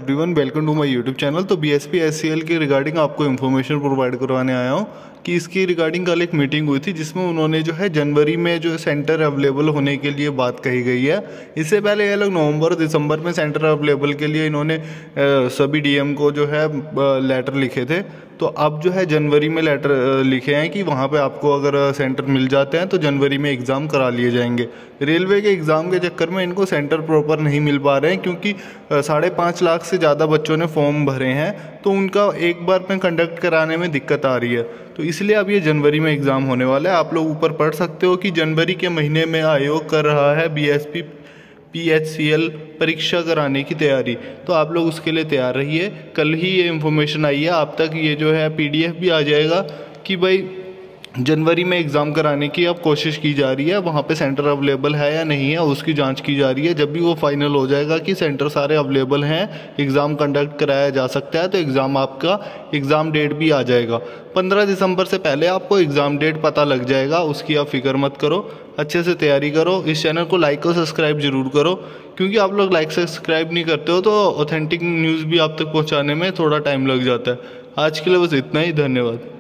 Everyone, welcome to my YouTube channel. तो BSP HCL के regarding आपको इन्फॉर्मेशन प्रोवाइड करवाने आया हूँ कि इसकी रिगार्डिंग कल एक मीटिंग हुई थी जिसमें उन्होंने जो है जनवरी में जो सेंटर अवेलेबल होने के लिए बात कही गई है। इससे पहले ये लोग नवंबर दिसंबर में सेंटर अवेलेबल के लिए इन्होंने सभी डीएम को जो है लेटर लिखे थे। तो अब जो है जनवरी में लेटर लिखे हैं कि वहाँ पे आपको अगर सेंटर मिल जाते हैं तो जनवरी में एग्ज़ाम करा लिए जाएंगे। रेलवे के एग्ज़ाम के चक्कर में इनको सेंटर प्रॉपर नहीं मिल पा रहे हैं क्योंकि 5.5 लाख से ज़्यादा बच्चों ने फॉर्म भरे हैं, तो उनका एक बार में कंडक्ट कराने में दिक्कत आ रही है। तो इसलिए अब ये जनवरी में एग्ज़ाम होने वाला है। आप लोग ऊपर पढ़ सकते हो कि जनवरी के महीने में आयोग कर रहा है बीएसपी PHCL परीक्षा कराने की तैयारी। तो आप लोग उसके लिए तैयार रहिए। कल ही ये इन्फॉर्मेशन आई है, आप तक ये जो है PDF भी आ जाएगा कि भाई जनवरी में एग्ज़ाम कराने की अब कोशिश की जा रही है, वहाँ पे सेंटर अवेलेबल है या नहीं है उसकी जांच की जा रही है। जब भी वो फाइनल हो जाएगा कि सेंटर सारे अवेलेबल हैं, एग्ज़ाम कंडक्ट कराया जा सकता है, तो एग्ज़ाम डेट भी आ जाएगा। 15 दिसंबर से पहले आपको एग्ज़ाम डेट पता लग जाएगा, उसकी आप फिक्र मत करो, अच्छे से तैयारी करो। इस चैनल को लाइक और सब्सक्राइब जरूर करो क्योंकि आप लोग लाइक सब्सक्राइब नहीं करते हो तो ऑथेंटिक न्यूज़ भी आप तक पहुँचाने में थोड़ा टाइम लग जाता है। आज के लिए बस इतना ही, धन्यवाद।